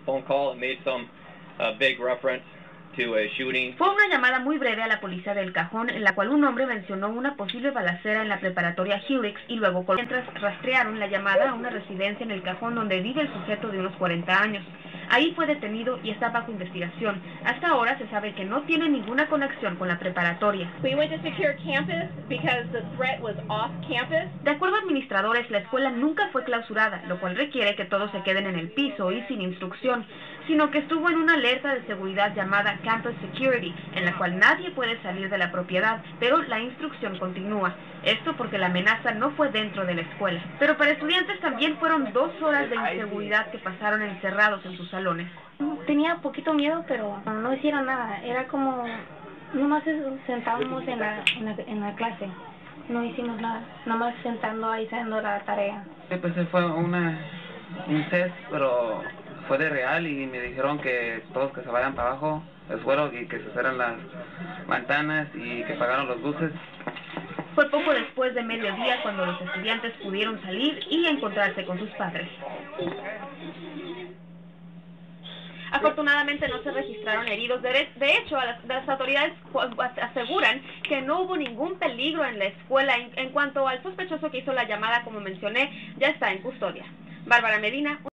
phone call. It made some big reference to a shooting. Fue una llamada muy breve a la policía del Cajón en la cual un hombre mencionó una posible balacera en la preparatoria Hurix y luego mientras rastrearon la llamada a una residencia en el Cajón donde vive el sujeto de unos 40 años. Ahí fue detenido y está bajo investigación. Hasta ahora se sabe que no tiene ninguna conexión con la preparatoria. We went to secure campus because the threat was off campus. De acuerdo a administradores, la escuela nunca fue clausurada, lo cual requiere que todos se queden en el piso y sin instrucción, sino que estuvo en una alerta de seguridad llamada Campus Security, en la cual nadie puede salir de la propiedad, pero la instrucción continúa. Esto porque la amenaza no fue dentro de la escuela. Pero para estudiantes también fueron 2 horas de inseguridad que pasaron encerrados en sus salones. Tenía poquito miedo, pero no hicieron nada. Era como, nomás sentábamos en la clase. No hicimos nada, nomás sentando ahí haciendo la tarea. Pues fue un test, pero fue de real y me dijeron que todos que se vayan para abajo del suelo y que se cierren las ventanas y que pagaron los buses. Fue poco después de mediodía cuando los estudiantes pudieron salir y encontrarse con sus padres. Afortunadamente no se registraron heridos. De hecho, las autoridades aseguran que no hubo ningún peligro en la escuela. En cuanto al sospechoso que hizo la llamada, como mencioné, ya está en custodia. Bárbara Medina.